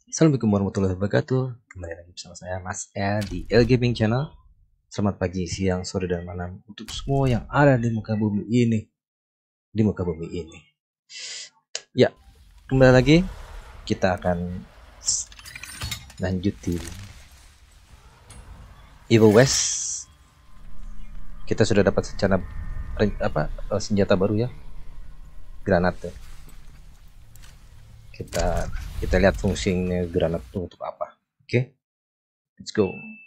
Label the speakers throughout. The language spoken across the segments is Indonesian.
Speaker 1: Assalamualaikum warahmatullahi wabarakatuh. Kembali lagi bersama saya Mas L di L Gaming Channel. Selamat pagi, siang, sore, dan malam untuk semua yang ada di muka bumi ini. Ya, kembali lagi kita akan lanjutin Evil West. Kita sudah dapat senjata baru ya, granat ya. Kita lihat fungsinya granat itu untuk apa. Oke, let's go.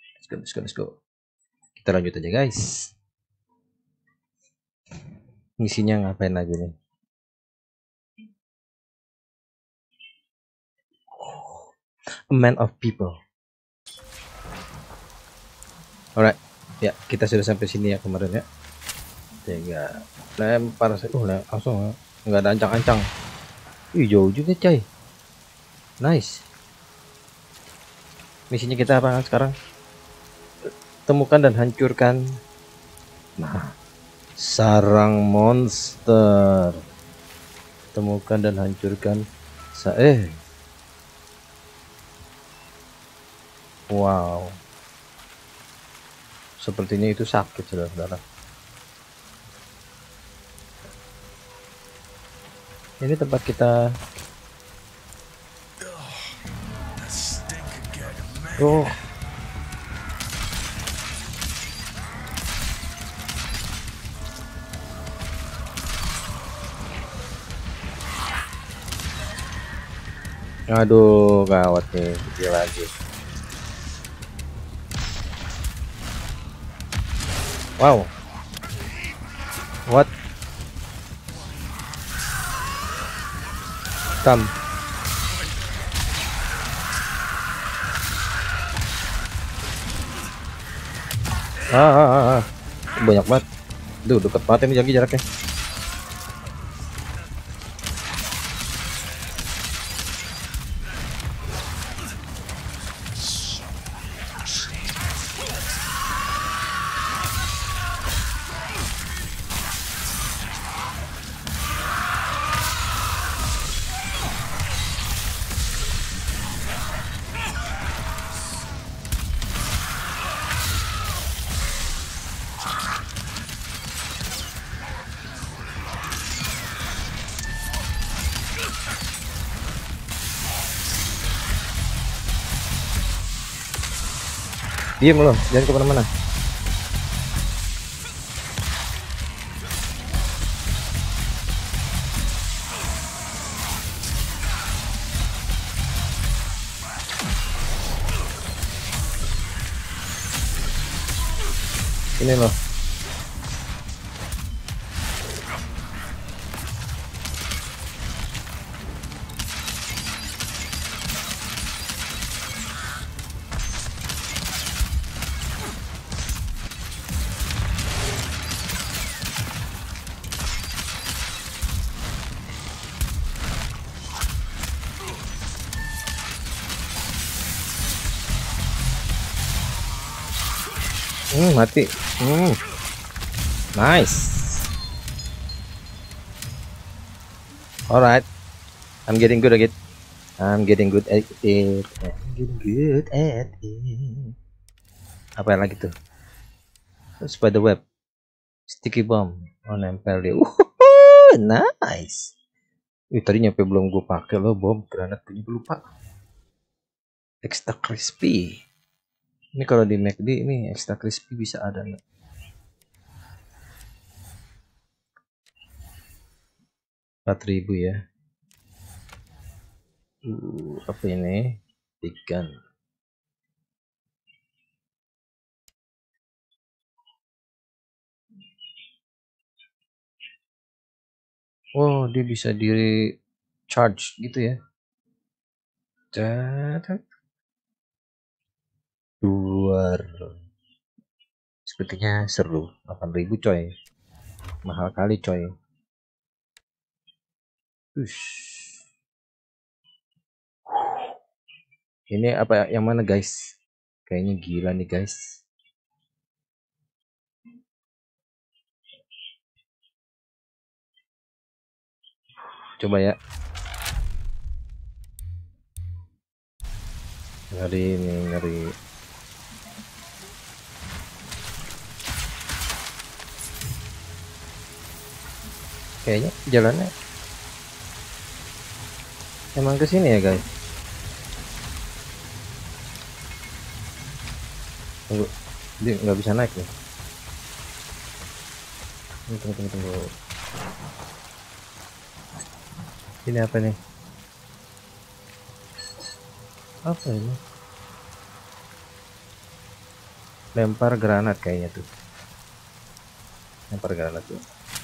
Speaker 1: Kita lanjut aja guys. Misinya ngapain lagi nih? A man of people. Alright, ya kita sudah sampai sini ya kemarin ya. Tiga lempar langsung nggak ada ancang-ancang. Jauh juga coy. Nice. Misinya kita apa sekarang? Temukan dan hancurkan. Nah, sarang monster. Temukan dan hancurkan. Wow. Sepertinya itu sakit saudara-saudara. Ini tempat kita. Oh. Aduh, gawat nih, dia lagi. Wow. What? Come. Banyak banget. Duh, dekat banget ini lagi jaraknya. Diem loh, jangan kemana-mana. Ini loh. Mati. Nice. Alright, I'm getting good at it. Apa yang lagi tuh? Spider web, sticky bomb, nempel dia. Nice. Tadi nyampe belum gue pakai loh bom granat punya lupa. Extra crispy. Ini kalau di McD ini extra crispy bisa ada nggak? 4.000 ya. Apa ini? Ikan. Oh, dia bisa di charge gitu ya. Luar. Sepertinya seru. 8.000 coy. Mahal kali coy. Ini apa yang mana guys? Kayaknya gila nih guys. Coba ya. Ngeri ini, ngeri. Kayaknya jalannya emang ke sini ya, guys. Tunggu, dia nggak bisa naik nih. Tunggu. Ini apa nih? Apa ini? Lempar granat kayaknya tuh. Lempar granat tuh.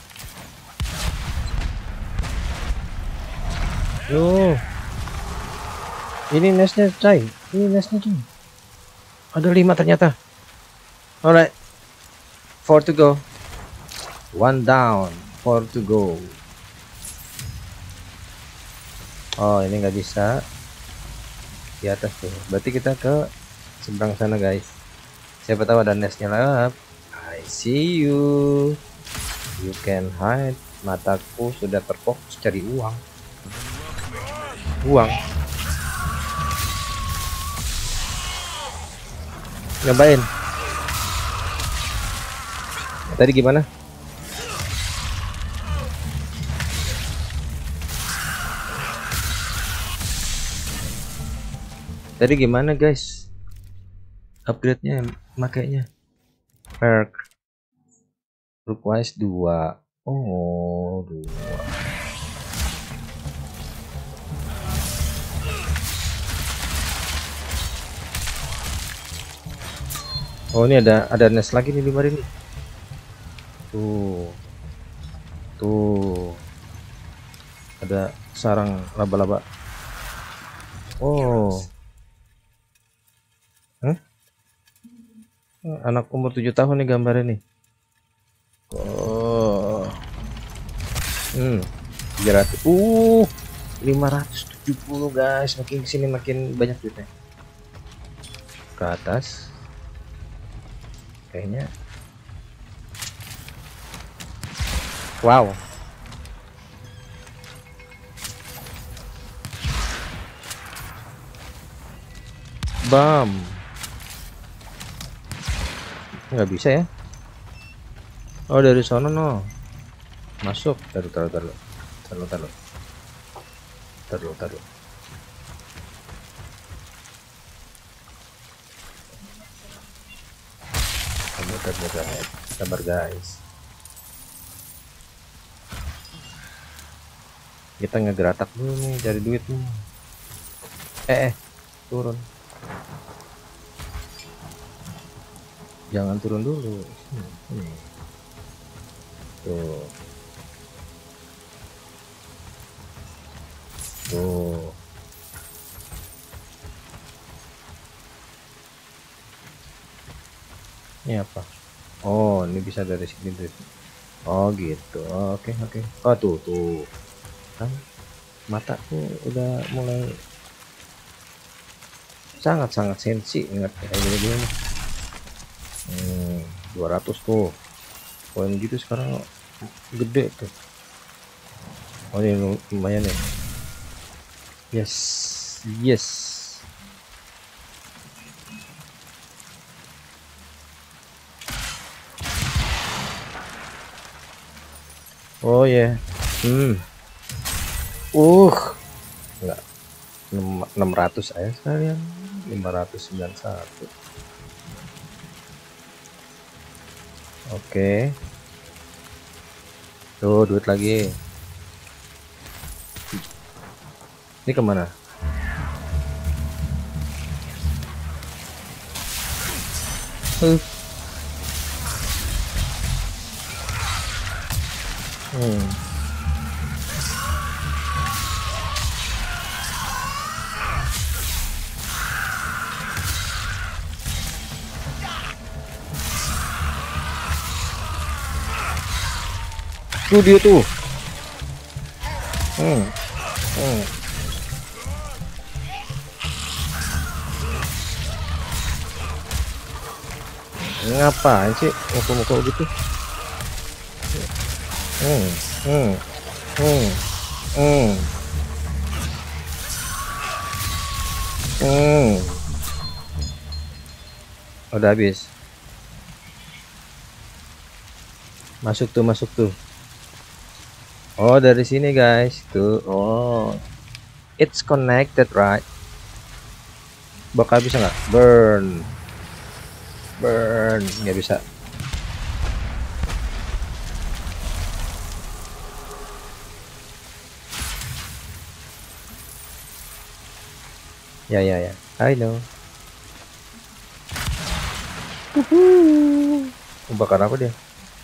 Speaker 1: Loh, ini nestnya, coy. Ini nestnya, coy. Ada 5 ternyata. Alright, 4 to go. 1 down, 4 to go. Oh, ini nggak bisa di atas tuh. Berarti kita ke seberang sana, guys. Siapa tahu ada nestnya lah. I see you. You can hide. Mataku sudah terfokus cari uang. Ngapain? Tadi gimana? Tadi gimana, guys? Upgrade-nya makainya. Perk requires 2. Oh, 2. Oh, ini ada nest lagi nih 5 ini. Tuh. Ada sarang laba-laba. Oh. Anak umur 7 tahun nih gambarnya nih. Oh. 300. 570, guys. Makin kesini makin banyak duitnya. Ke atas. Kayaknya. Wow. Bam. Nggak bisa ya. Oh, dari sana no. Masuk. Taruh. Sabar, guys. Kita ngegeratak dulu nih, cari duit nih. Turun. Jangan turun dulu. Tuh. Ini apa? Oh, ini bisa dari sini tuh. Oh, gitu. Oke. Oh, tuh. Kan mataku udah mulai sangat sensi ingat kayak gini. 200 tuh. Poin gitu sekarang gede tuh. Oh, ini lumayan ya. Yes. Oh ya. Enggak. 600 aja sekalian. 591. Oke. Tuh, duit lagi. Ini kemana? Tuh dia tuh. Ngapain sih mukul-mukul gitu? Udah habis. Masuk tuh. Oh, dari sini guys. Tuh. Oh, it's connected, right? Bakal bisa nggak? Burn. Nggak bisa. Ya. I know. Bakar apa dia?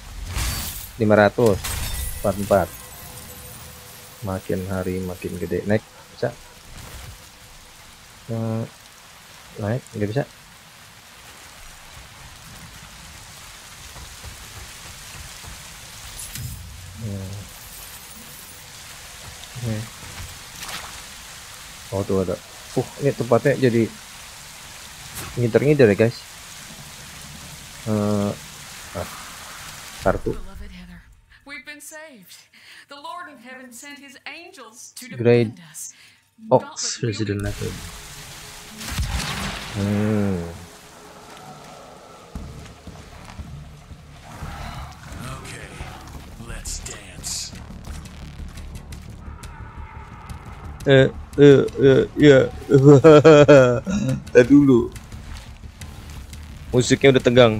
Speaker 1: 544. Makin hari makin gede. Naik bisa? Naik nggak bisa. Oh tuh ada. Ini tempatnya jadi ngider ya guys. Kartu. Grade Ox Resident Evil. Ya. Tadi dulu. Musiknya udah tegang.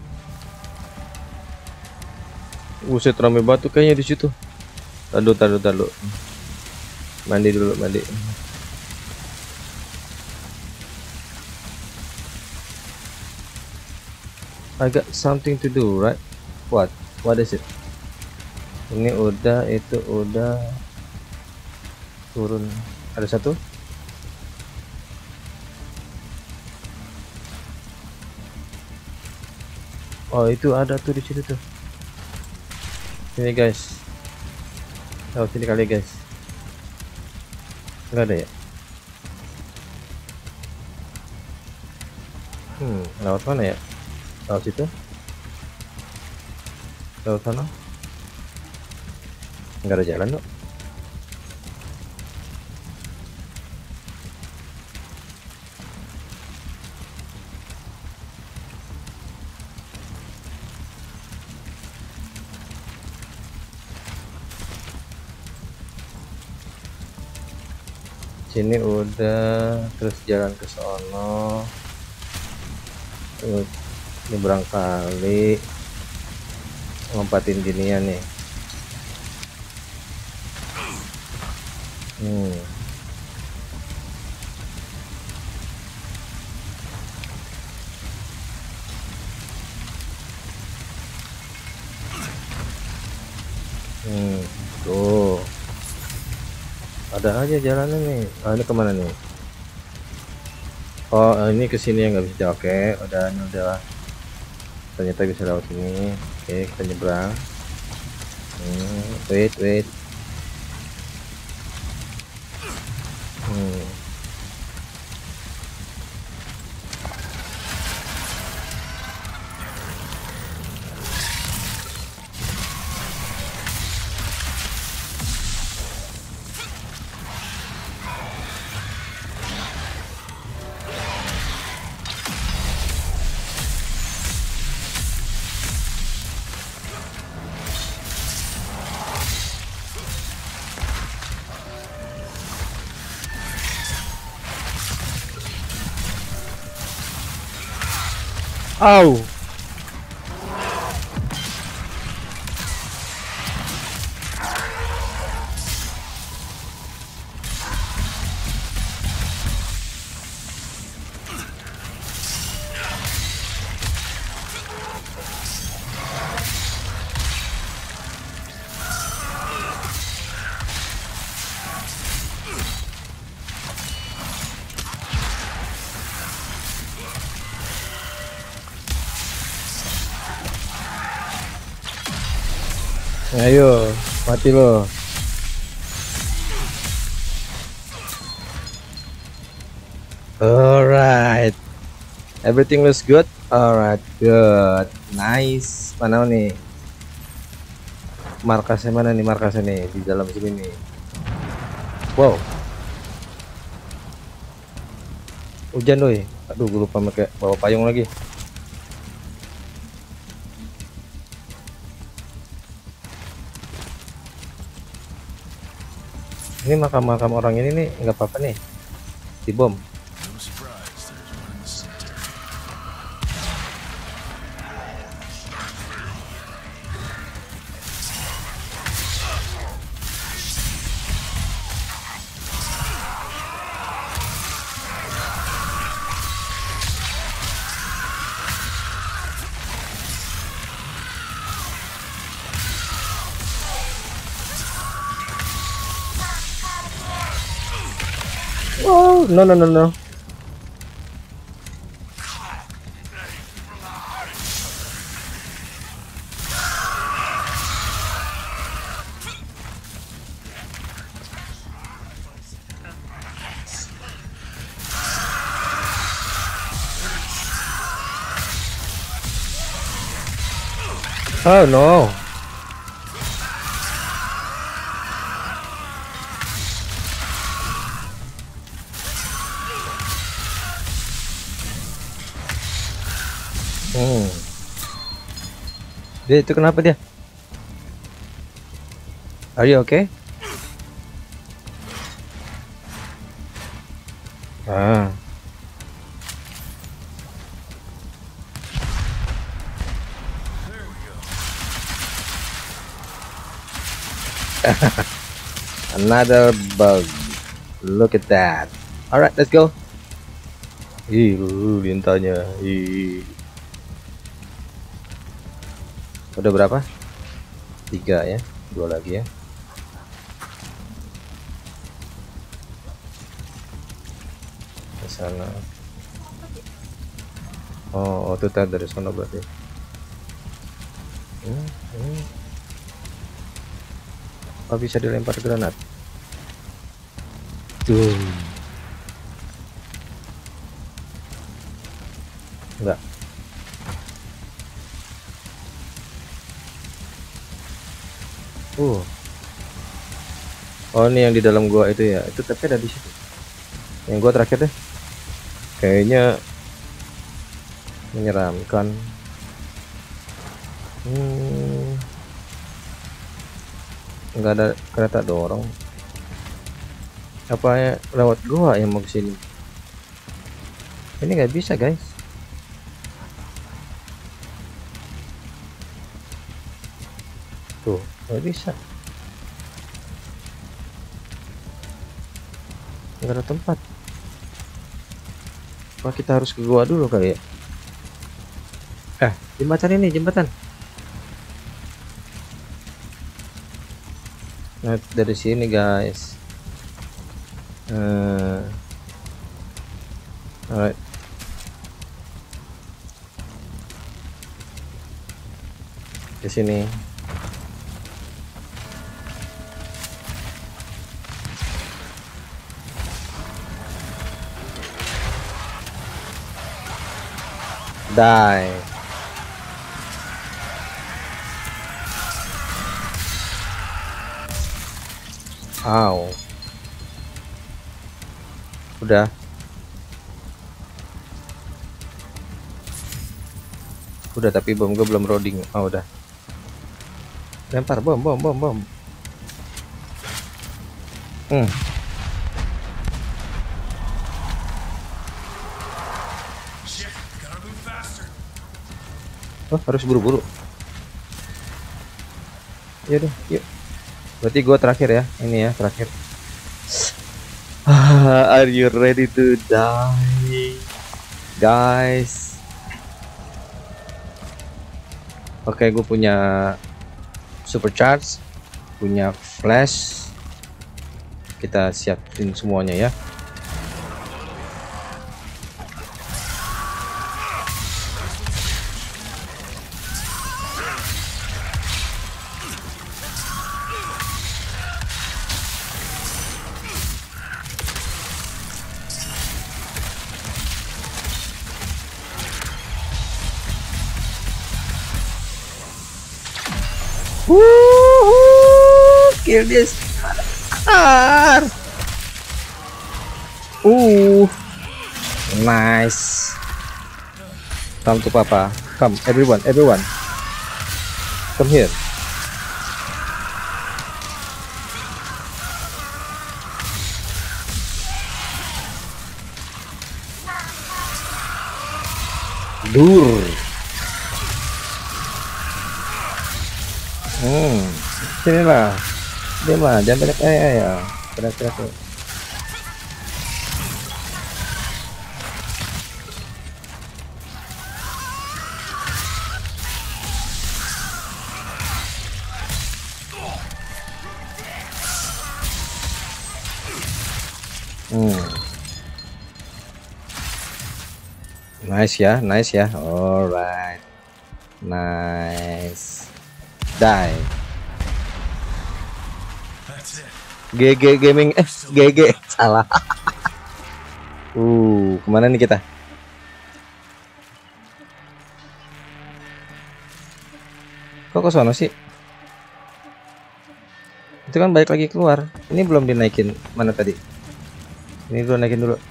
Speaker 1: Buset, rame batu kayaknya di situ. Taruh. Mandi dulu. I got something to do, right? What is it? Ini udah, itu udah. Turun. Ada satu. Oh, itu ada tuh di situ tuh. Ini guys. Oh, sini kali guys. Enggak ada ya? Lewat mana ya? Lewat situ? Lewat sana? Enggak ada jalan dong. Sini udah, terus jalan ke sono, terus nyebrang kali, ngompatin ginian nih. Tuh ada aja jalannya nih. Ini kemana nih? Oh, ini kesini yang nggak bisa. Oke, udah ternyata bisa lewat sini. Oke, kita nyebrang. Wait. Au. Ayo, mati lo. Alright, everything looks good. Alright, good, nice. Mana nih? Markasnya mana nih? Markasnya nih di dalam sini nih. Wow, hujan doi. Aduh, gue lupa pakai bawa payung lagi. Ini makam-makam orang ini nih nggak apa-apa nih dibom. Oh, no no no no. Oh no. Dia itu kenapa dia? Are you okay? Ah. Another bug. Look at that. Alright, let's go. Ih, lintanya. Ih. Udah berapa? 3 ya. 2 lagi ya. Ke sana. Oh, itu tadi dari sana berarti. Oh, bisa dilempar granat. Tuh. Enggak. Oh, ini yang di dalam gua itu ya. Itu tapi ada di situ. Yang gua terakhir deh. Kayaknya menyeramkan. Enggak ada kereta dorong. Apa ya lewat gua yang mau ke sini? Ini nggak bisa, guys. Tuh, nggak bisa. Nggak ada tempat. Apa kita harus ke gua dulu kali ya? Jembatan ini, jembatan. Nah, dari sini, guys. Alright. Ke sini. Die. Ow. Udah. Udah, tapi bom gue belum loading. Oh, udah. Lempar bom. Oh, harus buru-buru. Yaudah, yuk. Berarti gue terakhir ya. Ini ya, terakhir. Are you ready to die, guys? Oke, gue punya supercharge, punya flash. Kita siapin semuanya ya. Kill this. Nice. Come to Papa. Come, everyone. Come here. Dur. Sini lah. Diam lah, jangan banyak ya. Berat-berat. Nice ya, nice ya. Alright, nice. Die. GG gaming, GG salah. Kemana nih kita? Kok ke sono sih? Itu kan balik lagi keluar. Ini belum dinaikin. Mana tadi? Ini dulu, naikin dulu.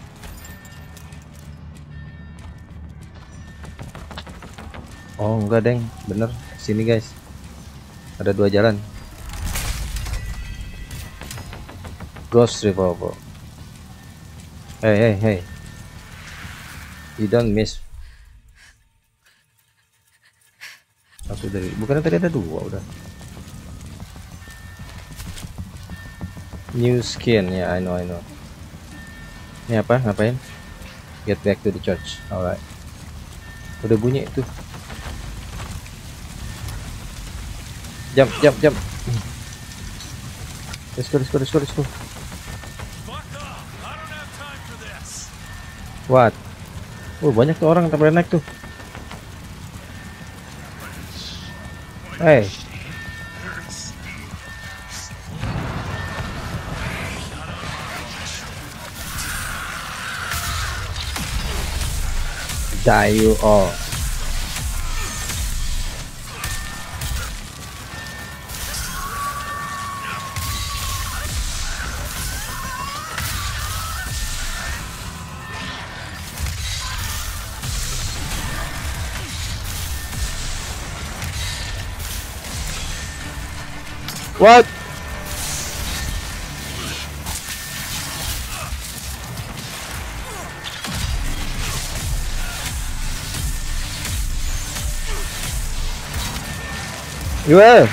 Speaker 1: Oh enggak deng, bener sini guys. Ada 2 jalan. Ghost revolver. Hey, you don't miss. Satu dari, bukannya tadi ada 2 udah. New skin ya, I know. Ini apa? Ngapain? Get back to the church. Alright. Udah bunyi itu. Jump. Let's go. What? Banyak tuh orang tak naik tuh. Hey. Die you all. What? Gimana?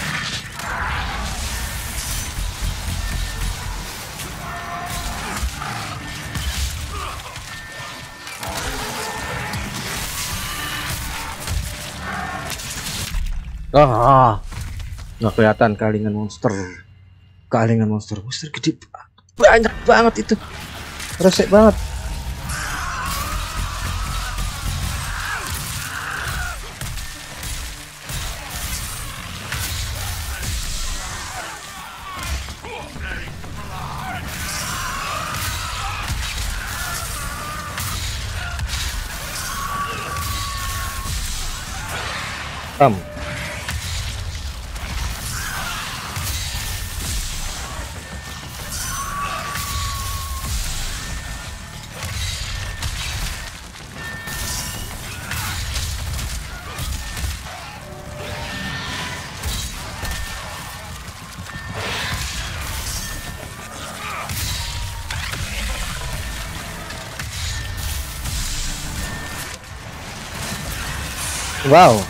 Speaker 1: Nggak kelihatan kalingan monster gede banyak banget itu, resek banget. Wow.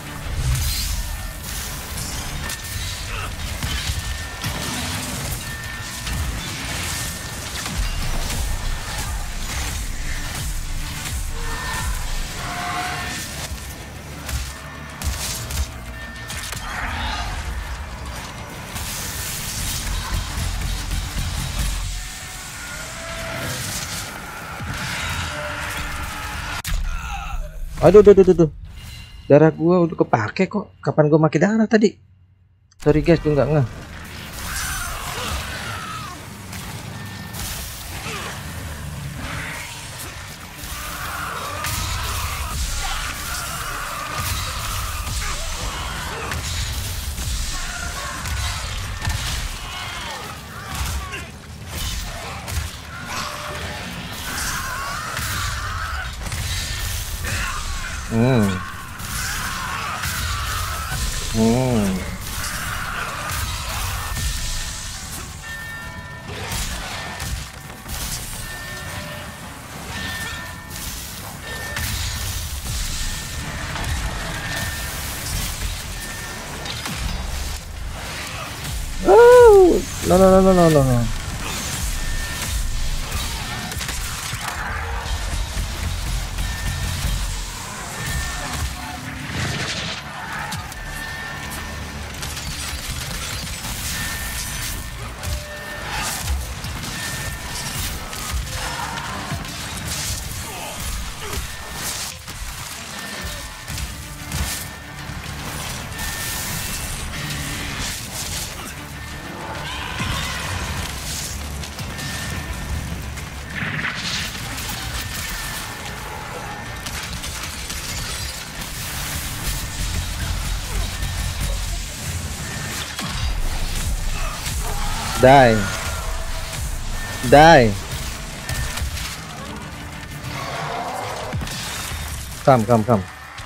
Speaker 1: Aduh. Darah gua udah kepake kok. Kapan gua makin darah tadi? Sorry guys, gua nggak ngeh. No, no, no, no, no, no, no. Die. Die. Come, come, come.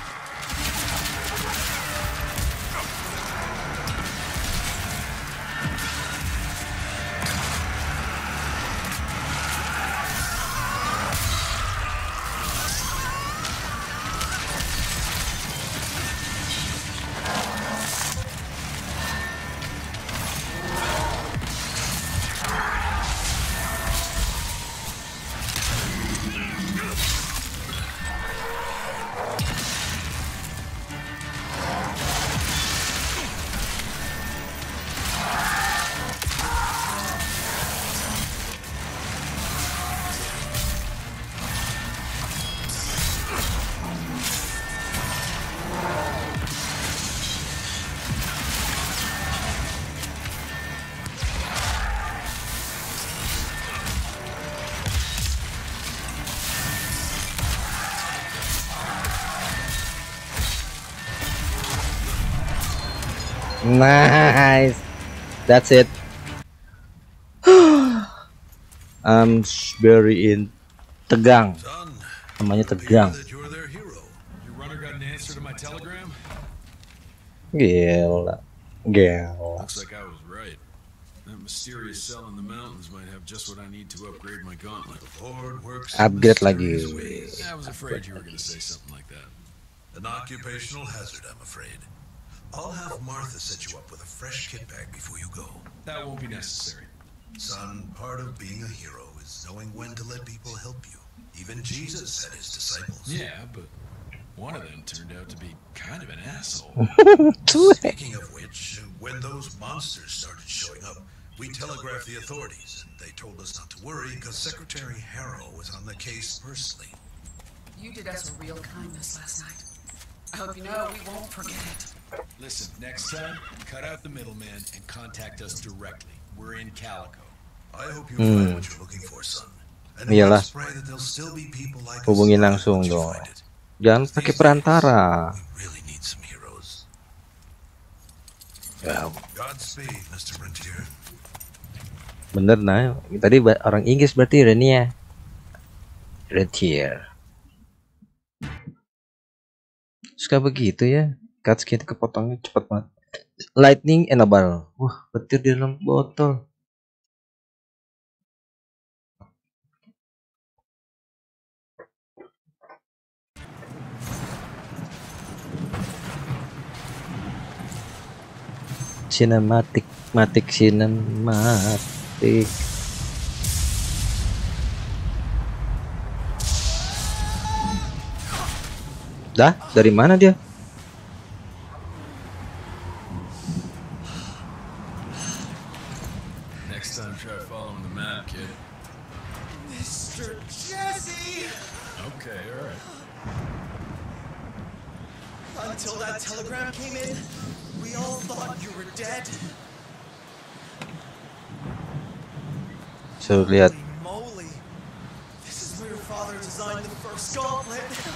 Speaker 1: Nice. That's it. I'm very in tegang. Namanya tegang. Gila. Gila. Upgrade lagi.
Speaker 2: An occupational hazard, I'm afraid. I'll have Martha set you up with a fresh kit bag before you go.
Speaker 3: That won't be necessary.
Speaker 2: Son, part of being a hero is knowing when to let people help you. Even Jesus had his disciples.
Speaker 3: Yeah, but one of them turned out to be kind of an asshole.
Speaker 2: Speaking of which, when those monsters started showing up, we telegraphed the authorities, and they told us not to worry because Secretary Harrow was on the case personally.
Speaker 4: You did us a real kindness last night. I hope you know we won't forget it.
Speaker 3: Listen, next time, cut out the middleman and contact us directly. We're in Calico.
Speaker 2: I hope you find what you're looking for, son. And
Speaker 1: Iyalah.
Speaker 2: let's pray that there'll still be people like
Speaker 1: Hubungi
Speaker 2: us
Speaker 1: langsung
Speaker 2: once you
Speaker 1: dong.
Speaker 2: find it.
Speaker 1: Jangan pakai perantara.
Speaker 2: We really need some heroes.
Speaker 1: Ya,
Speaker 2: Godspeed, Mr. Rentier.
Speaker 1: bener nah. Tadi orang Inggris berarti Renia. Rentier. Suka begitu ya. Cutscene kepotongnya cepet banget. Lightning and a barrel. Wah, petir di dalam botol. Cinematic, cinematic. Dah, dari mana dia?
Speaker 3: Next time, try following the map, kid.
Speaker 5: Mr. Jesse!
Speaker 3: Okay, all right.
Speaker 5: Until that telegram came in, we all thought you were dead.
Speaker 1: So lihat.
Speaker 5: Holy moly! This is where your father designed the first gauntlet.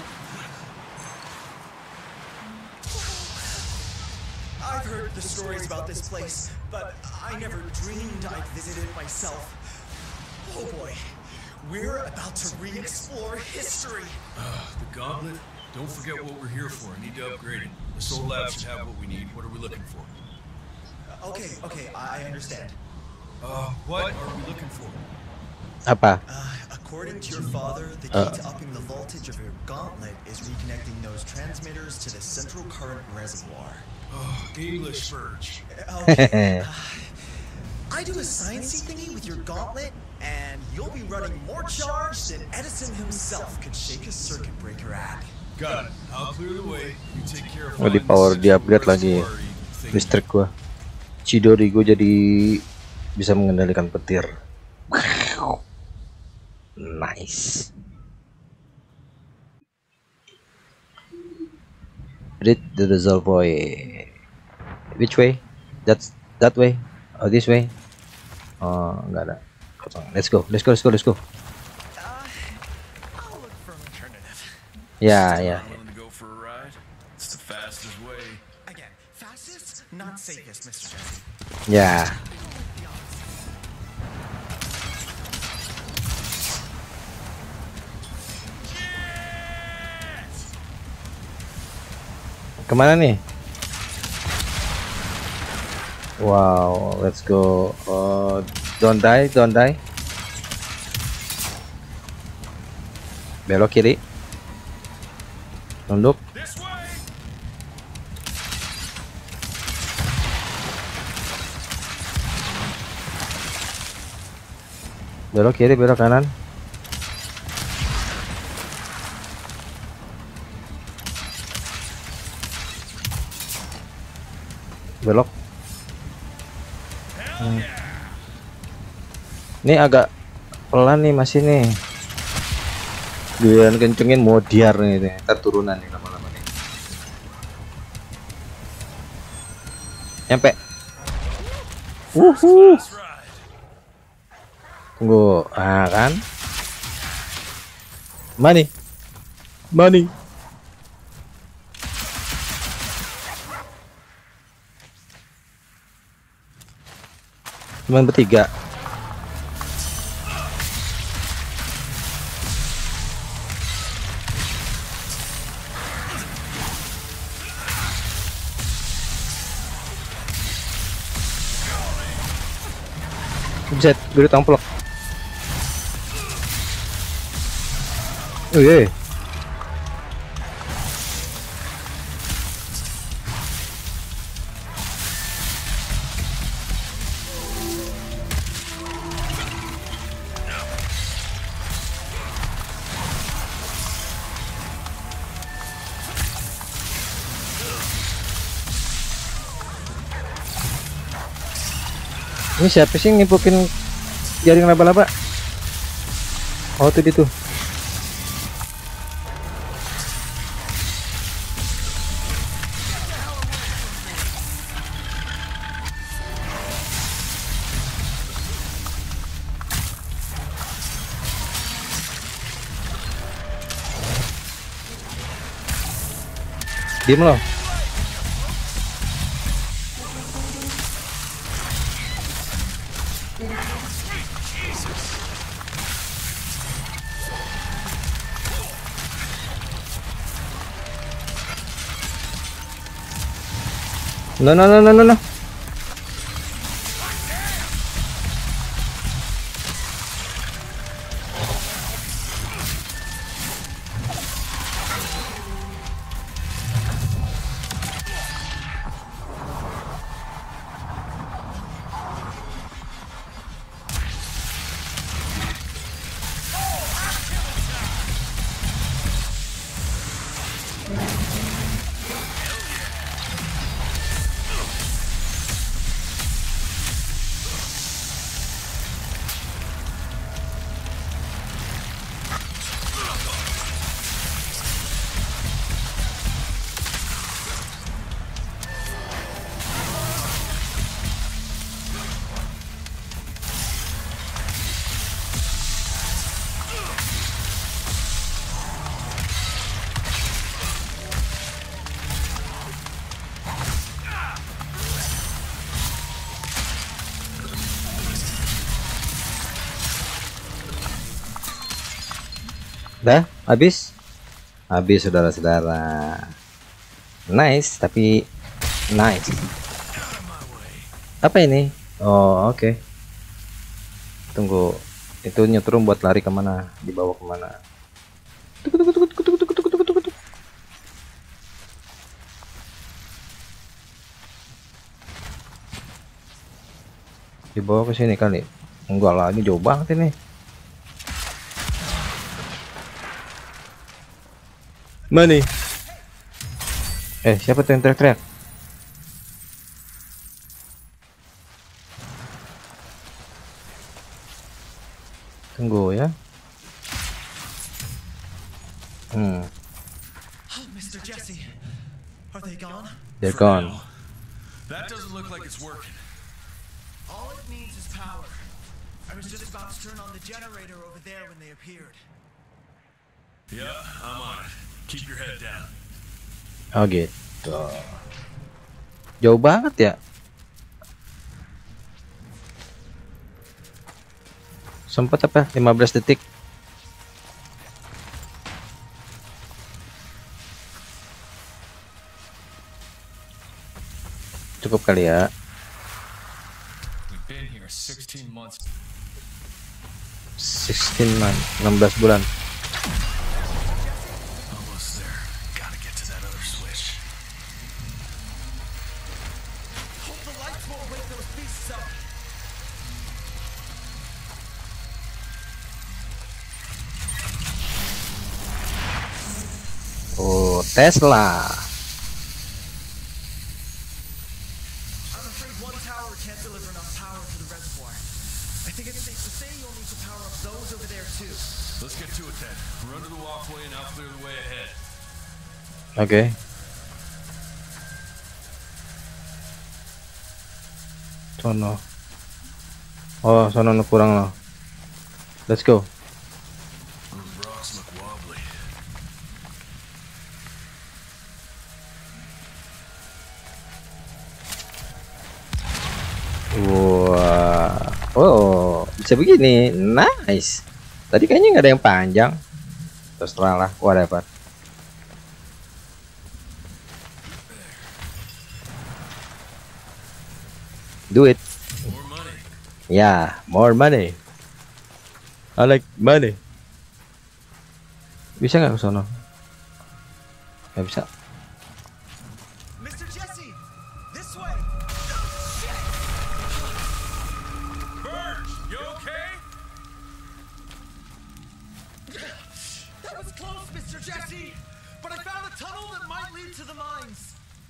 Speaker 5: I've heard the stories about this place, but I never dreamed I'd visit it myself. Oh boy, we're about to re-explore history.
Speaker 3: The gauntlet? Don't forget what we're here for. I need to upgrade it. The Soul Lab should have what we need. What are we looking for?
Speaker 5: Okay, I understand.
Speaker 3: What are we looking for?
Speaker 1: Apa?
Speaker 5: According to your father, the key to upping the voltage of your gauntlet is reconnecting those transmitters to the central current reservoir.
Speaker 3: English Verge.
Speaker 5: Okay. I do a sciencey thingy with your gauntlet, and you'll be running more charge than Edison himself could shake a circuit breaker at.
Speaker 3: Got it. I'll clear the way. You take care of
Speaker 1: Oh, di
Speaker 3: finding
Speaker 1: power
Speaker 3: the
Speaker 1: di upgrade
Speaker 3: central
Speaker 1: lagi
Speaker 3: reservoir thing.
Speaker 1: listrik gua. Chidori gua jadi bisa mengendalikan petir. Nice. Read the reservoir. Which way? That's that way. Oh, this way. Oh, nggak ada. Kosong. Let's go. Let's go. Let's go. Let's go.
Speaker 5: I'll look for an alternative.
Speaker 1: Ya, ya.
Speaker 3: Willing to go for a ride? It's the fastest way.
Speaker 5: Again, fastest, not safest, Mr. Jesse.
Speaker 1: Ya. Kemana nih? Wow, let's go. Don't die, don't die. Belok kiri. Tunduk.
Speaker 3: This way!
Speaker 1: Belok kiri, belok kanan. Belok. Ini agak pelan nih masih nih. Giliran kencengin mau diar nih, ntar turunan nih lama-lama nih. Nyampe.
Speaker 3: Last ride.
Speaker 1: Tunggu, kan? Money. Cuman bertiga. Buset, gue tamplok. Oh iya. Ini siapa sih ngipukin jaring laba-laba? Oh, tuh itu. Diem loh. No. Dah, habis saudara-saudara. Nice, tapi nice. Apa ini? Oh, oke. Tunggu, itu nyetrum buat lari kemana? Dibawa kemana? Dibawa ke sini kali. Enggak lah, ini jauh banget ini. Mana? Siapa tuh yang teriak-teriak? Tunggu ya.
Speaker 5: Oh, Mr. Jesse, are they gone?
Speaker 1: They're gone.
Speaker 3: That doesn't look like it's working.
Speaker 5: All it needs is power. I was just about to turn on the generator over there when they appeared.
Speaker 3: Yeah, I'm on it. Keep your head down.
Speaker 1: Oh gitu. Jauh banget ya. Sempat apa? 15 detik. Cukup kali ya.
Speaker 3: We've been here 16 months.
Speaker 1: 16 months, 16 bulan.
Speaker 3: Almost there. Gotta get to that other switch.
Speaker 5: Hope the lights won't wake those beasts up.
Speaker 1: Oh, Tesla.
Speaker 5: I'm afraid one tower can't deliver enough power to the reservoir. I think it's safe to say you'll need to power up those over there too.
Speaker 3: Let's get to it then. Run to the walkway and I'll clear the way ahead.
Speaker 1: Oke. Sono. Oh, sono kurang loh. Let's go.
Speaker 3: Those rocks look wobbly.
Speaker 1: Wah. Oh, bisa begini. Nice. Tadi kayaknya nggak ada yang panjang. Terserah lah, whatever. Do it.
Speaker 3: More money.
Speaker 1: Yeah, more money. I like money. Bisa nggak ke sono? Nggak bisa.
Speaker 5: Mr. Jesse, this way.
Speaker 3: Burge, you okay?
Speaker 5: That was close, Mr. Jesse. But I found a tunnel that might lead to the mines.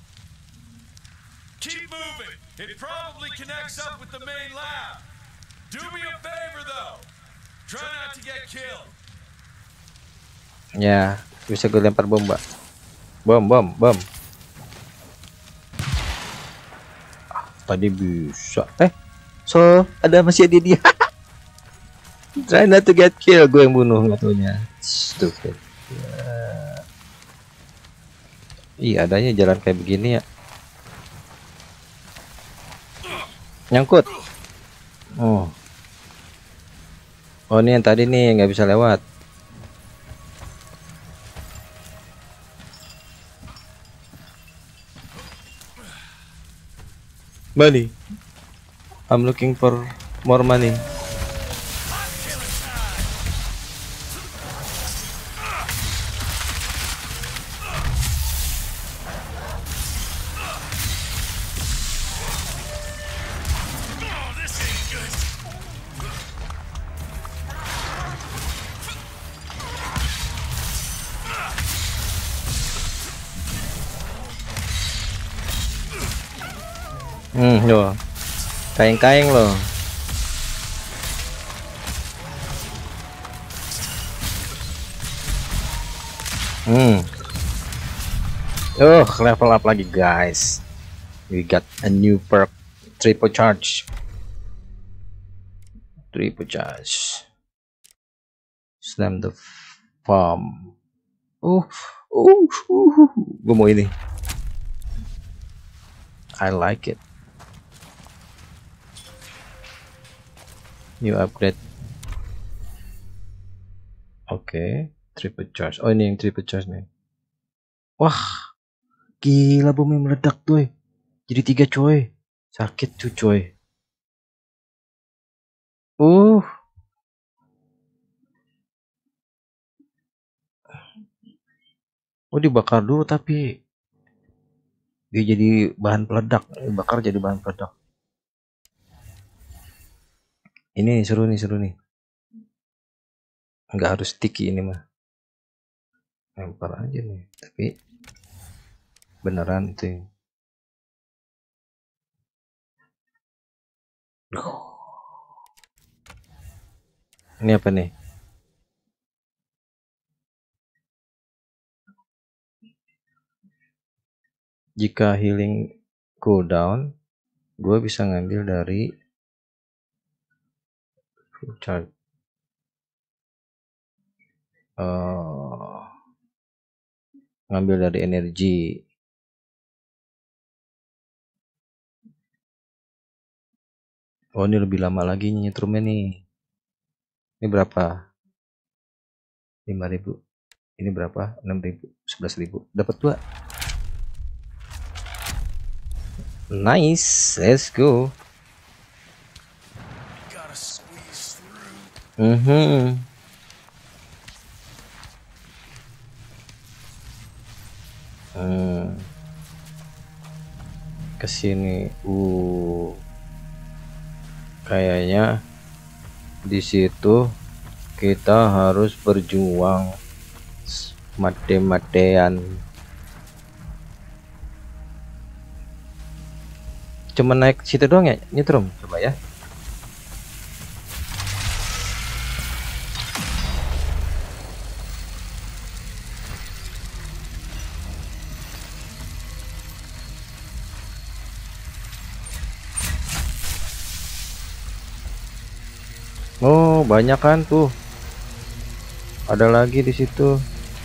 Speaker 3: Keep moving. It probably connects up with the main lab. Do me a favor though. Try not to get killed.
Speaker 1: Ya, bisa gue lempar bom, Mbak. Bom. Tadi bisa. So ada masih ada dia. Try not to get killed, gue yang bunuh nggak taunya. Stupid. Iya, adanya jalan kayak begini ya. Nyangkut. Oh, ini yang tadi nih nggak bisa lewat. Money. I'm looking for more money.
Speaker 3: Oh, this ain't good.
Speaker 1: Loh. Kaing-kaing loh. Level up lagi guys. We got a new perk, triple charge. Slam the farm. Gue mau ini. I like it. New upgrade. Oke, triple charge. Oh, ini yang triple charge nih. Wah, gila bomnya meledak tuh. Jadi 3 coy. Sakit tuh coy. Oh, dibakar dulu tapi dia jadi bahan peledak. Bakar jadi bahan peledak. Ini seru nih, seru nih. Nggak harus sticky ini mah. Lempar aja nih. Tapi beneran itu. Ini apa nih? Jika healing cooldown, gue bisa ngambil dari charge. Ngambil dari energi. Oh, ini lebih lama lagi nyetrumnya nih. Ini berapa? 5.000. Ini berapa? 6.000, 11.000. Dapat 2. Nice, let's go.
Speaker 2: Gotta squeeze through.
Speaker 1: Kesini. Kayaknya di situ kita harus berjuang mate-matean. Cuma naik situ doang ya, nyetrum. Coba ya. Oh, banyak kan tuh. Ada lagi di situ.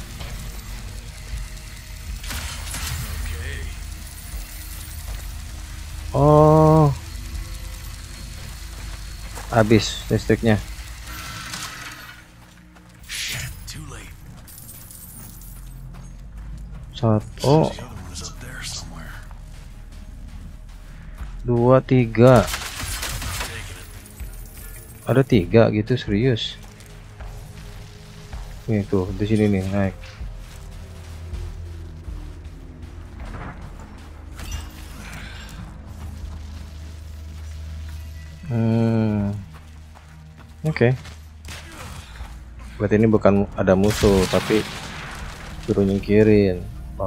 Speaker 1: Oh. Habis listriknya.
Speaker 2: Too late.
Speaker 1: Oh,
Speaker 2: The other one was up there somewhere.
Speaker 1: 2, 3.
Speaker 2: Taking it.
Speaker 1: Ada 3 gitu, serius. Nih tuh di sini nih naik. Oke. Berarti ini bukan ada musuh, tapi suruh nyingkirin.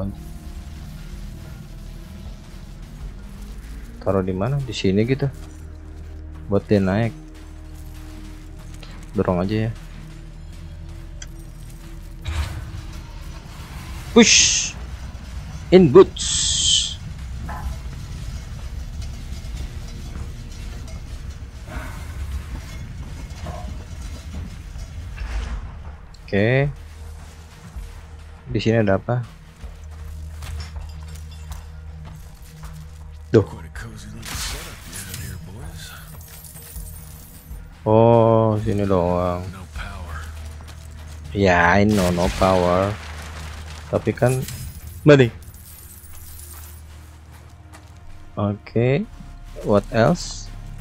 Speaker 1: Taruh di mana? Di sini gitu. Buat dia naik. Dorong aja ya. Push in boots. Oke. Di sini ada apa? Duh.
Speaker 2: Quite a cozy little setup you have here, boys.
Speaker 1: Oh, sini doang.
Speaker 2: No power.
Speaker 1: Ya, I know no power. Tapi kan mana? Oke. What else?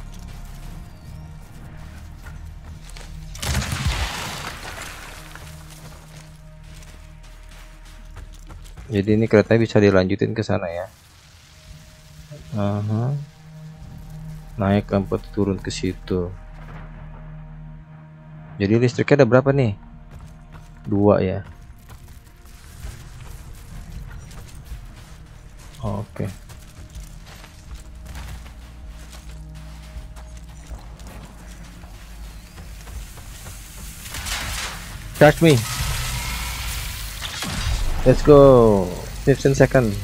Speaker 1: Jadi ini kereta bisa dilanjutin ke sana ya. Naik lampu turun ke situ. Jadi listriknya ada berapa nih? 2 ya. Oke. Charge me. Let's go. 15 seconds.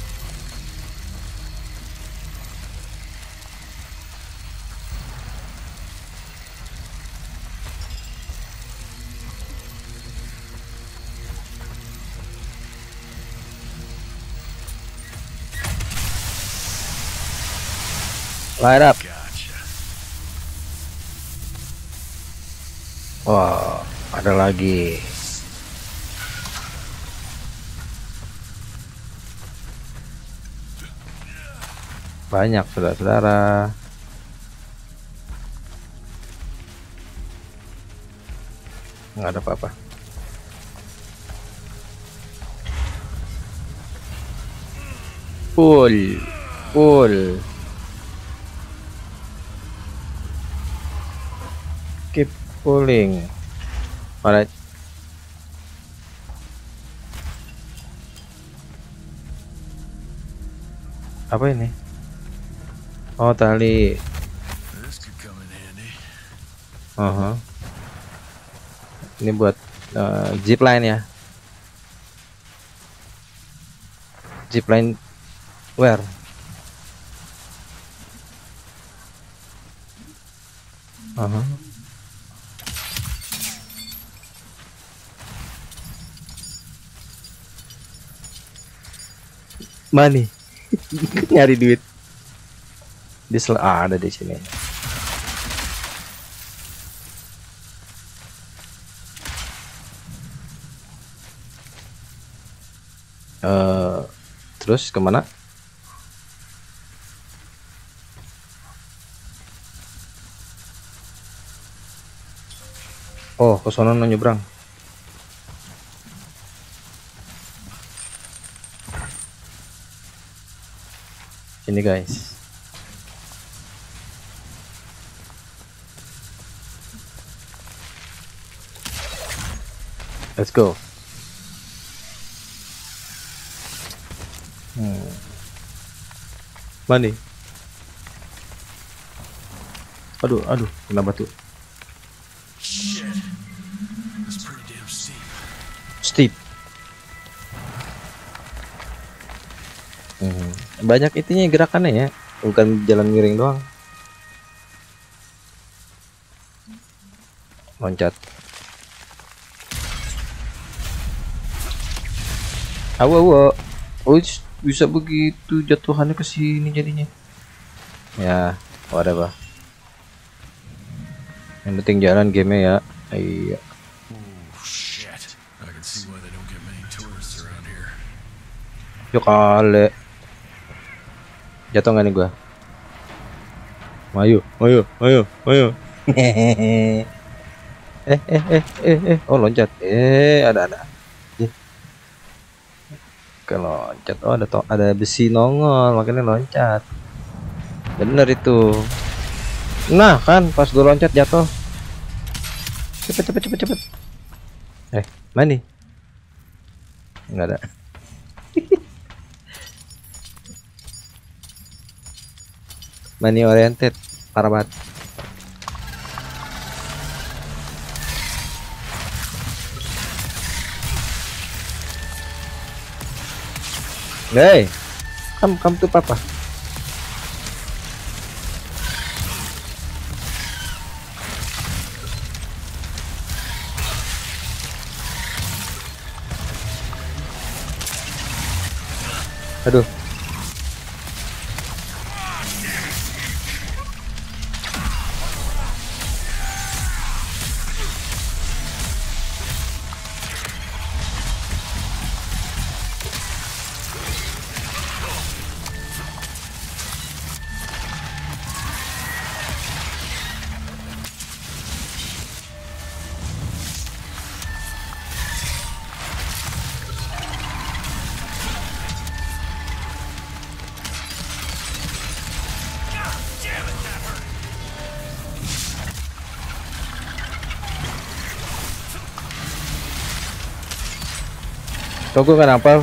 Speaker 1: Light up.
Speaker 2: Gotcha.
Speaker 1: Wah, ada lagi. Banyak saudara-saudara. Nggak ada apa-apa. Pull. Pulling. Alright. Apa ini? Oh, tali.
Speaker 3: This could come in handy.
Speaker 1: Ini buat zip line ya. Zip line where? Money. Nyari duit. Ada di sini. Terus kemana? Oh, ke sono nyebrang. Ini guys. Let's go. Money. Aduh, kena batu.
Speaker 3: Shit. That's pretty damn steep.
Speaker 1: Steep. Banyak itunya gerakannya ya, bukan jalan miring doang. Loncat. Awo. Oh, bisa begitu jatuhannya ke sini jadinya. Ya, whatever. Yang penting jalan game ya. Iya.
Speaker 3: Oh shit. I can see why they don't get many tourists around here.
Speaker 1: Yo kale. Jatuh nggak nih gua? Ayo. Oh, loncat. Ada. Oke, loncat. Oh, ada besi nongol, makanya loncat. Bener itu. Nah, kan pas gua loncat jatuh. Cepet. Mana nih? Enggak ada. Money oriented, parah banget. Hey, come to papa. Aduh. Kok gue nggak nampal?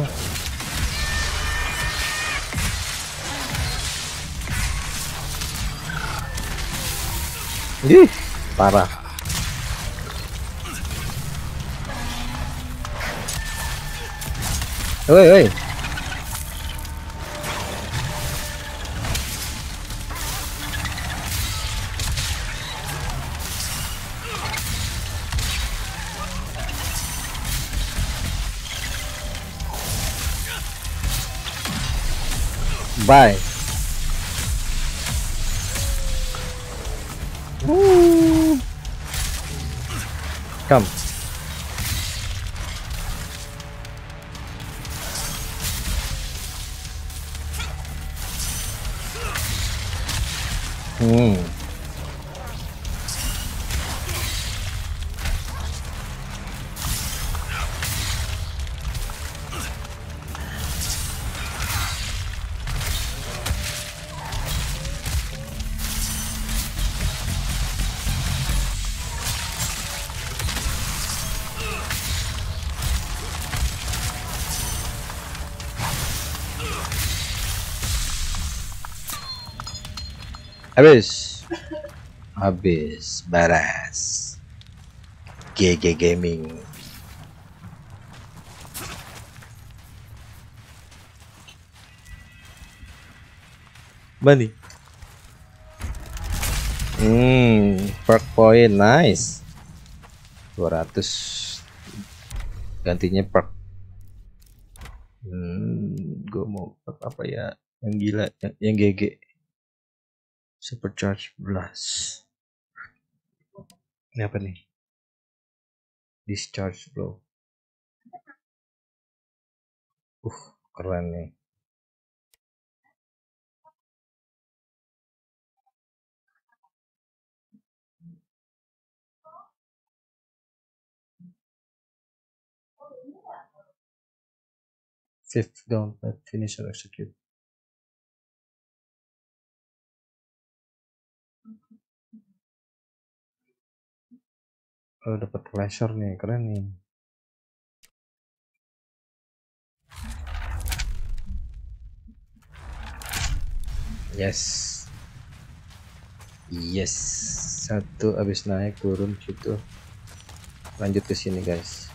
Speaker 1: Ih, parah. Woi. Bye. Come. Habis baras. GG Gaming. Bani. Perk point nice. 200 gantinya perk. Gue mau perk apa ya? Yang gila, yang GG. Supercharge blast. Ini apa nih? Discharge blow. Keren nih. Fifth gauntlet, finish or execute. Oh, dapat pleasure nih, keren nih. Yes, satu habis naik turun situ. Lanjut ke sini guys.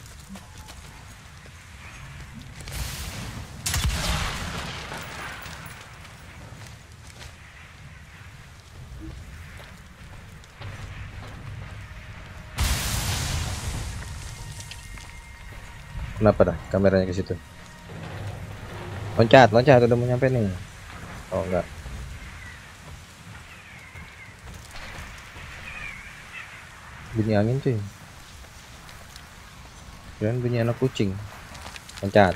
Speaker 1: Kenapa dah kameranya ke situ? Loncat, udah mau nyampe nih. Oh enggak. Bunyi angin cuy. Kirain bunyi anak kucing. Loncat.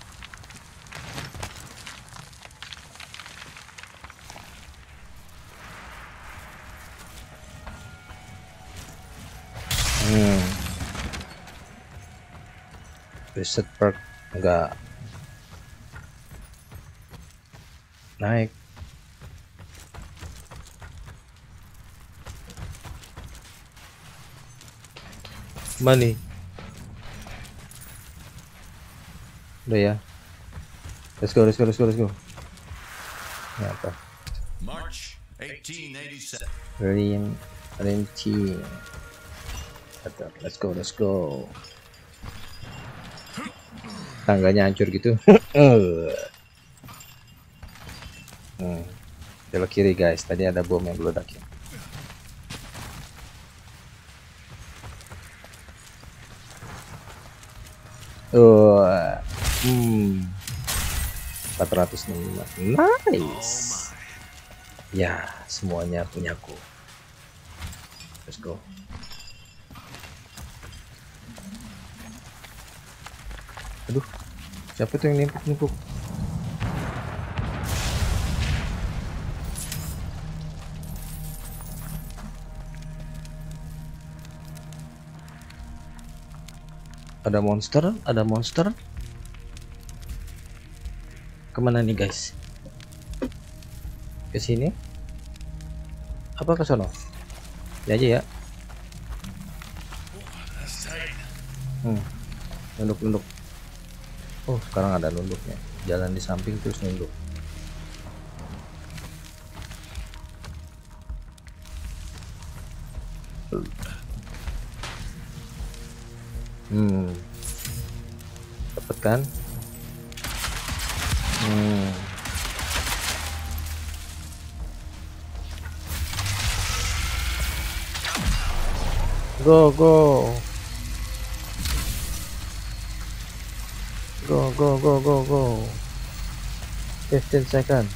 Speaker 1: Reset perk enggak naik. Money. Udah ya. Let's go. Ini apa?
Speaker 2: March 1887.
Speaker 1: Range. Let's go. Tangganya hancur gitu. Belok kiri guys, tadi ada bom yang meledak ya. Oh, 405. Nice. Ya, semuanya punyaku. Let's go. Aduh, siapa tuh yang nimpuk? Ada monster. Kemana nih guys? Ke sini? Apa ke sono? Ya aja ya. Nunduk. Oh, sekarang ada nunduknya. Jalan di samping terus nunduk. Dapet kan? Go. 15 second.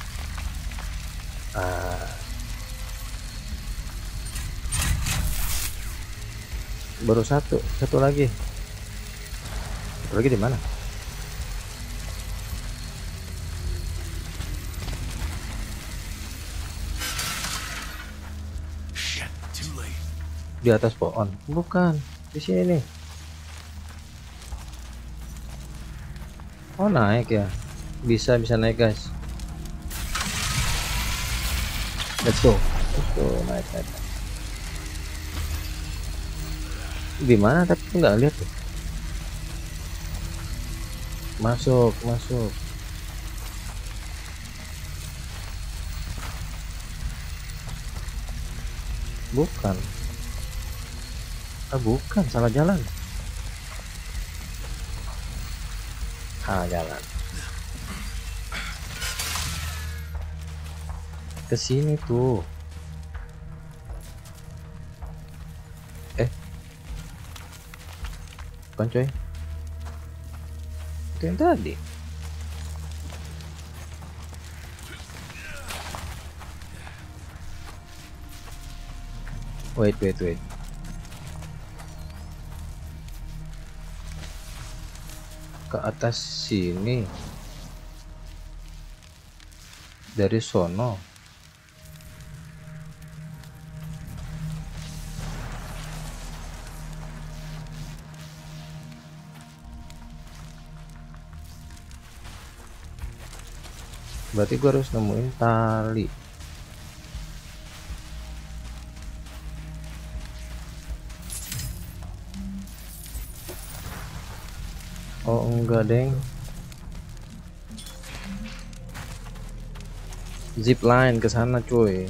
Speaker 1: Baru satu lagi. Satu lagi di mana? Di atas pohon? Bukan, di sini nih. Oh, naik ya. Bisa naik guys. Let's go. Naik. Di mana tapi nggak lihat tuh. Masuk. Bukan. Bukan, salah jalan. Jalan. Ke sini tuh. Bukan coy. Itu yang tadi. Wait. Ke atas sini. Dari sono. Berarti gue harus nemuin tali. Oh enggak deng. Zip line ke sana cuy.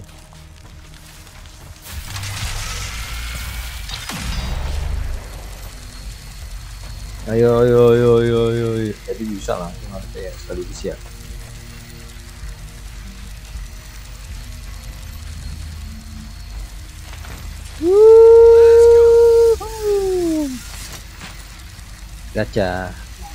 Speaker 1: Ayo. Jadi bisa langsung harusnya ya sekaligus ya. Gacha.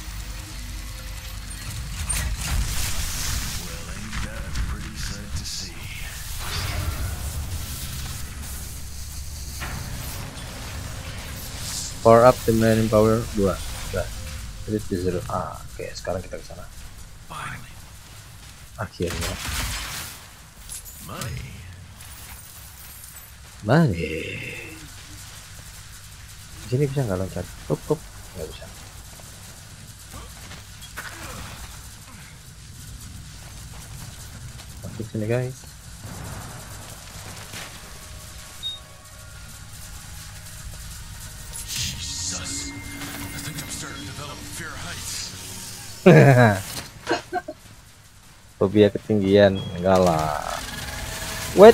Speaker 1: Power up the remaining power 2. Udah. Jadi 0. Oke, sekarang kita ke sana. Akhirnya. Money. Sini bisa nggak loncat? Up. Nggak bisa. Masuk sini guys.
Speaker 3: Jesus, I think I'm starting to develop fear heights.
Speaker 1: Fobia ketinggian, enggak lah. Wait.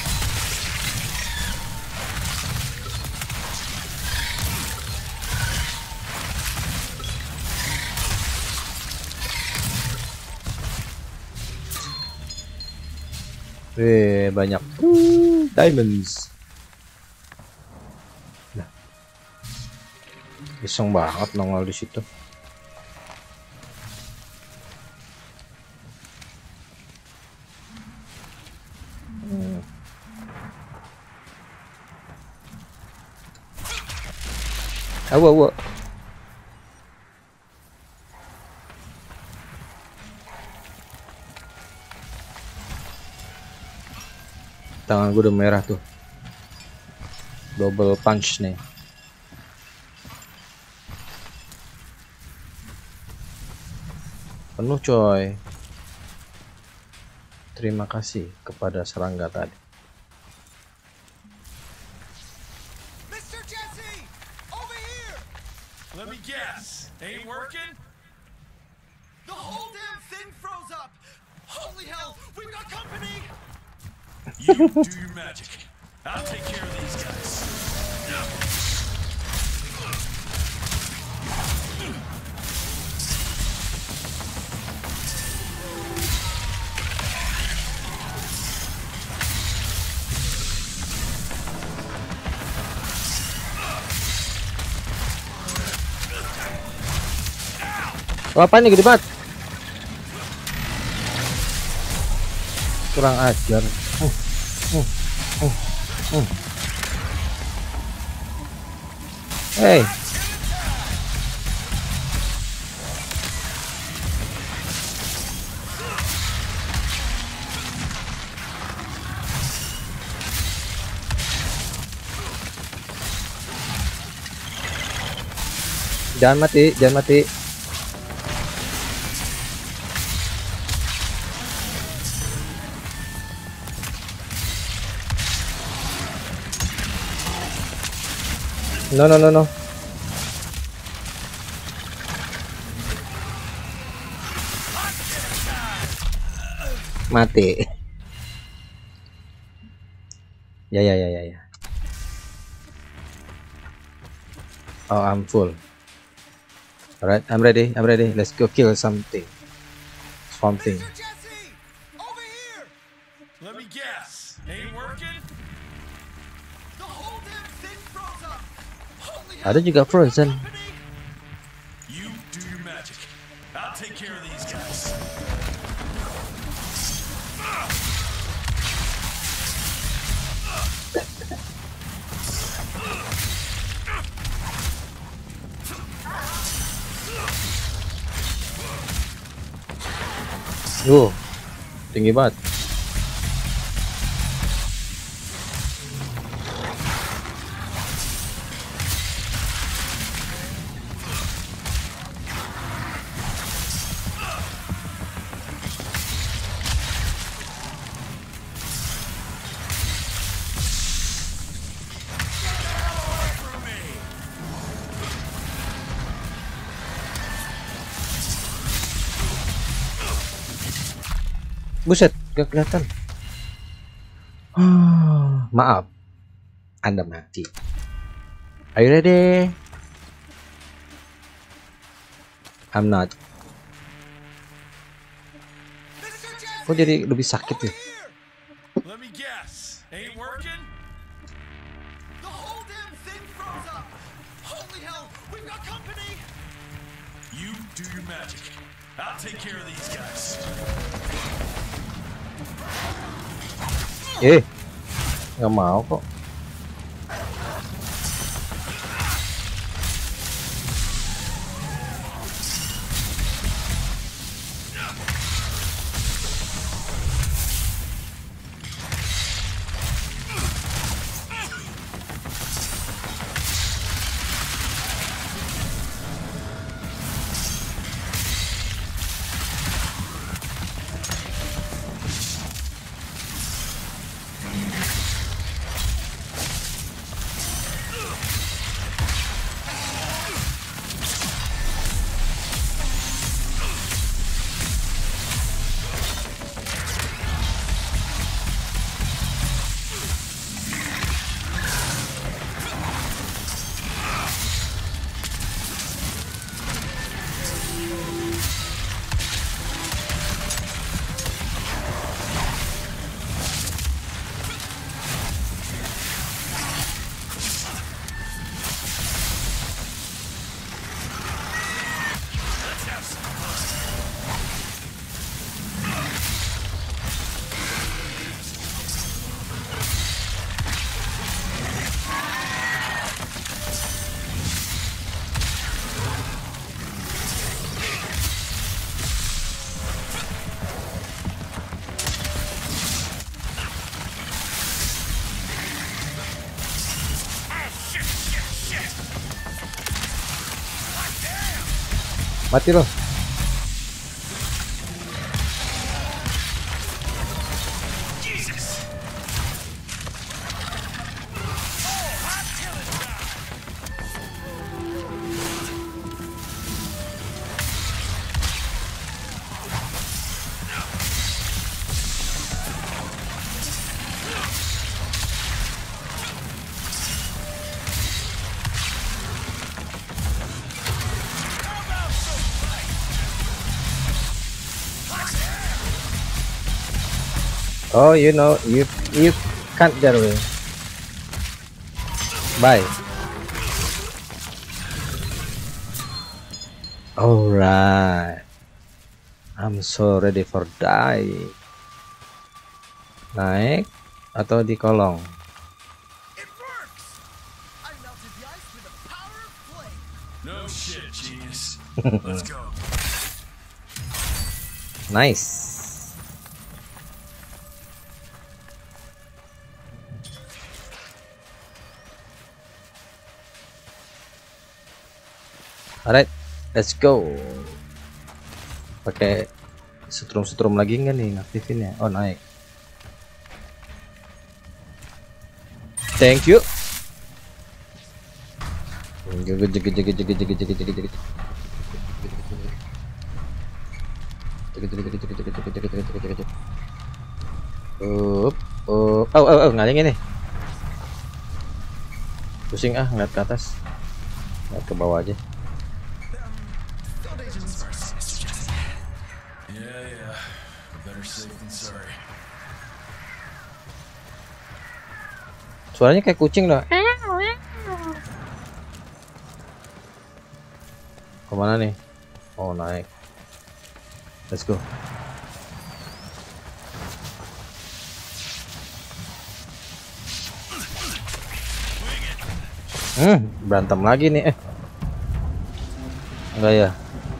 Speaker 1: Banyak diamonds. Nah, iseng banget nongol di situ. Awo. Tangan gue udah merah tuh. Double punch nih. Penuh coy. Terima kasih kepada serangga tadi.
Speaker 5: Mr. Jesse! Over here!
Speaker 3: Let me guess. Ain't working?
Speaker 5: The whole damn thing froze up! Holy hell! We've got company!
Speaker 3: You do your magic. I'll take care of these guys.
Speaker 1: Apa nih gede banget? Kurang ajar. Hey. Jangan mati. No. Mati. Ya. Oh, I'm full. Alright, I'm ready. Let's go kill something. Something.
Speaker 5: Jesse! Over here!
Speaker 3: Let me guess. Ain't working?
Speaker 5: The whole damn thing froze up! Holy
Speaker 1: Ada juga Frozen.
Speaker 5: company!
Speaker 3: You do your magic. I'll take care of these guys.
Speaker 1: Tinggi banget. Buset, gak kelihatan. Maaf, Anda mati. Are you ready? I'm not.
Speaker 5: Mr. Jesse!
Speaker 1: Kok jadi lebih sakit
Speaker 5: Over
Speaker 1: ya?
Speaker 5: here!
Speaker 3: Let me guess. Ain't working?
Speaker 5: The whole damn thing froze up! Holy hell! We've got company!
Speaker 3: You do your magic. I'll take care of these guys.
Speaker 1: Nggak mau kok. Mati loh. Oh, you know, you can't get away. Bye. Alright. I'm so ready for die. Naik atau di kolong?
Speaker 5: It works! I melted the ice with the power of flame!
Speaker 3: No shit, genius. Let's go.
Speaker 1: Nice. Alright, let's go. Pakai setrum lagi nggak nih ngaktifinnya? Oh, naik. Thank you. Oh, ngalingin nih. Pusing ngeliat ke atas. Naik ke bawah aja.
Speaker 5: Field agents first, Mr. Jesse.
Speaker 3: Yeah. Better safe than sorry.
Speaker 1: Suaranya kayak kucing loh. Kemana nih? Oh, naik. Let's go. Berantem lagi nih. Enggak ya?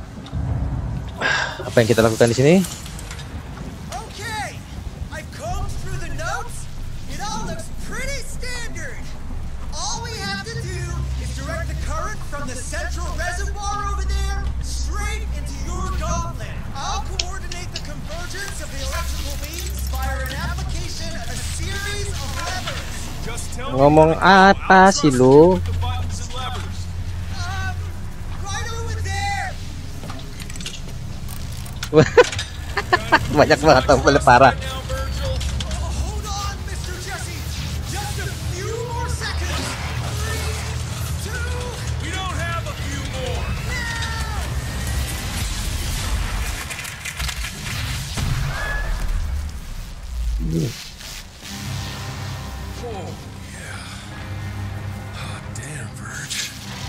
Speaker 1: Apa yang kita lakukan di sini?
Speaker 5: Okay, I've combed through the notes. It all looks pretty standard. All we have to do is direct the current from the central reservoir over there straight into your gauntlet. I'll coordinate the convergence of the electrical beams via an application of a series of levers.
Speaker 3: Just tell me
Speaker 1: Ngomong apa sih lu?
Speaker 3: the buttons and levers.
Speaker 5: Right over there.
Speaker 1: Banyak banget tombol parah.
Speaker 3: Now, Virgil.
Speaker 5: Hold on, Mr. Jesse. Just a few more seconds. 3, 2,
Speaker 3: We don't have a few more. Oh, yeah. Hot damn, Virg.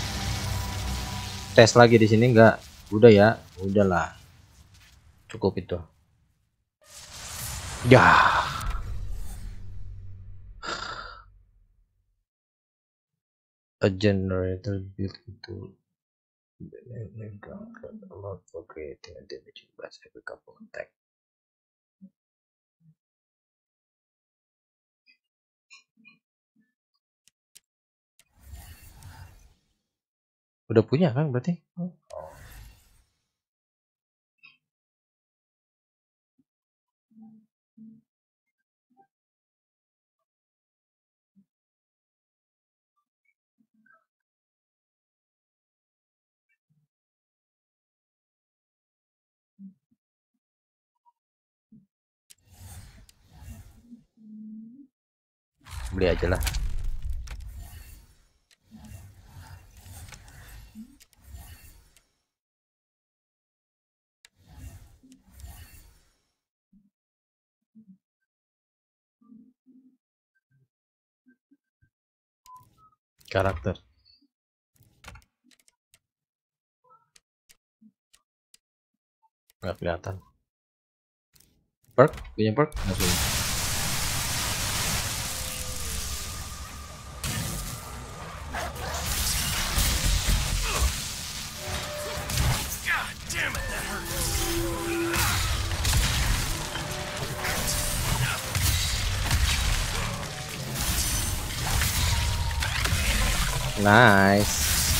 Speaker 1: Tes lagi di sini enggak? Udah ya, udahlah. Cukup itu. Ya. A generator built into a lot for creating a damaging blast every couple attack. Udah punya kan berarti? Beli aja lah. Karakter. Nggak kelihatan. Perk? Punya perk? Nggak punya.
Speaker 3: God damn it, that hurt.
Speaker 1: Nice.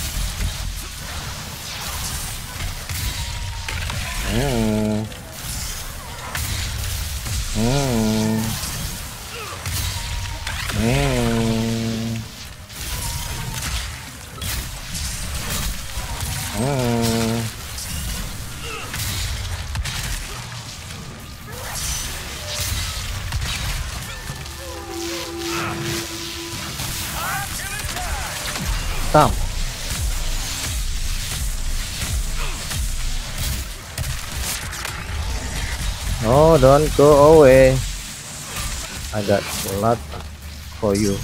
Speaker 1: Stop. Oh, don't go away. I got a lot for you.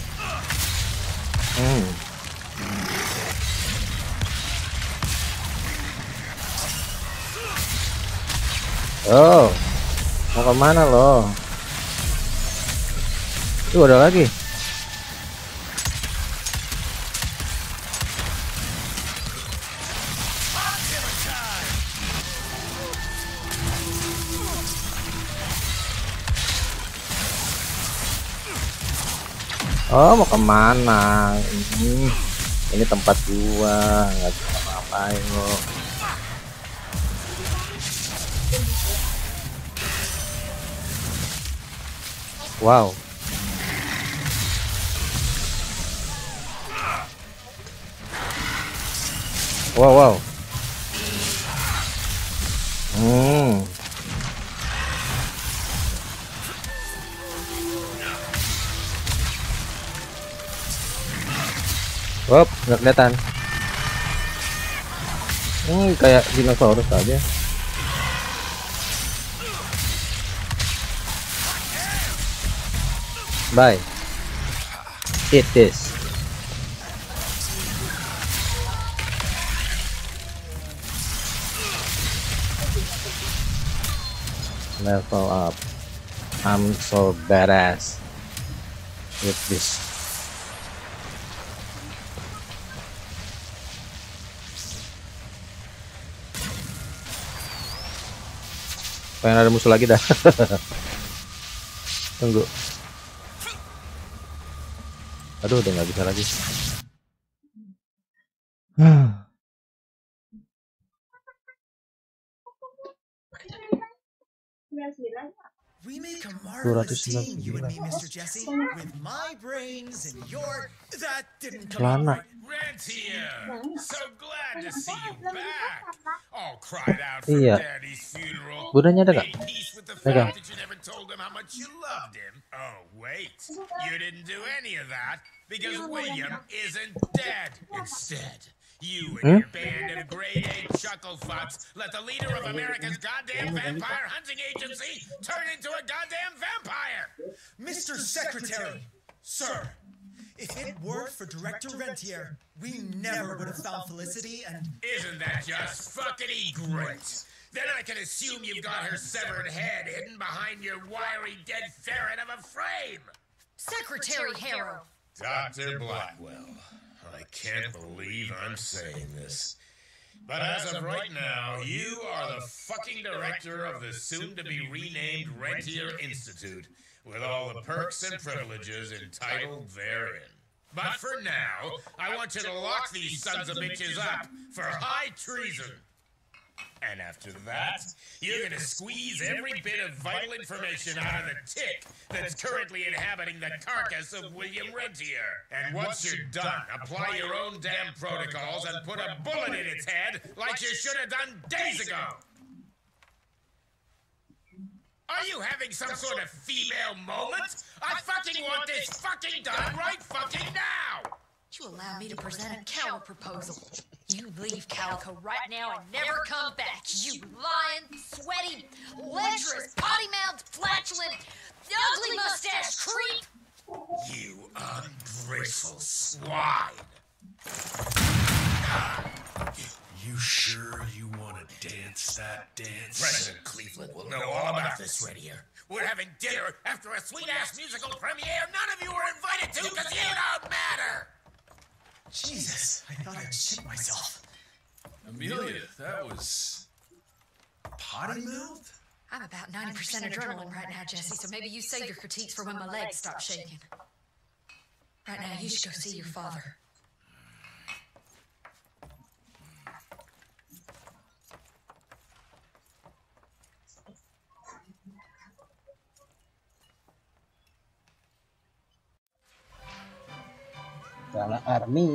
Speaker 1: Oh, mau kemana lo? Tuh ada lagi. Oh, mau kemana? Ini tempat gua, nggak bisa ngapain lo. Wow. Wow. Wop, nggak kelihatan. Kayak dinosaurus aja. Bye. Eat this. Level up. I'm so badass with this. Pengen ada musuh lagi dah. Tunggu. Aduh, udah nggak bisa lagi.
Speaker 5: We make a marvelous team, you and me, Mr. Jesse. With my brains and your... That didn't come out right.
Speaker 3: Rentier, so glad to see you back. All cried out for
Speaker 1: Iya.
Speaker 3: Daddy's funeral.
Speaker 1: Budanya ada
Speaker 3: Made
Speaker 1: nggak?
Speaker 3: peace with the
Speaker 1: Pegang.
Speaker 3: fact that you never told him how much you loved him. Oh, wait. You didn't do any of that because William isn't dead. Instead, you and your band of grade A chucklefuts let the leader of America's goddamn vampire hunting agency turn into a goddamn vampire.
Speaker 5: Mr. Secretary, sir, if it weren't for Director Rentier, we never would have found Felicity and...
Speaker 3: Isn't that just fuckity great? Then I can assume you've got her severed head hidden behind your wiry dead ferret of a frame.
Speaker 4: Secretary Harrow.
Speaker 3: Dr. Blackwell, I can't believe I'm saying this. But as of right now, you are the fucking director of the soon-to-be renamed Rentier Institute, with all the perks and privileges entitled therein. But for now, I want you to lock these sons of bitches up for high treason. And after that, you're gonna squeeze every bit of vital information out of the tick that's currently inhabiting the carcass of William Rentier. And once you're done, apply your own damn protocols and put a bullet in its head like you should have done days ago. Are you having some sort of female moment? I fucking want this fucking done right fucking now!
Speaker 4: You allow me to present a counter proposal. You leave Calico right now and never come back. You lying, sweaty, lecherous, potty-mouthed, flatulent, ugly mustache creep!
Speaker 3: You ungrateful swine!
Speaker 2: You sure you want to dance that dance?
Speaker 3: President Cleveland will know all about this right here. We're having dinner after a sweet-ass musical premiere none of you were invited to because you don't matter!
Speaker 5: Jesus, I thought I'd shit myself.
Speaker 2: Amelia, that was... potty mouth?
Speaker 4: I'm about 90% adrenaline right now, Jesse, so maybe you save your critiques for when my legs stop shaking. Right now, you should go see your father.
Speaker 1: Salah army.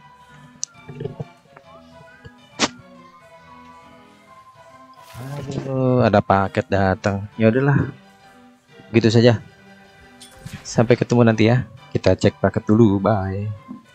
Speaker 1: Aduh, ada paket datang. Ya udahlah. Gitu saja. Sampai ketemu nanti ya. Kita cek paket dulu. Bye.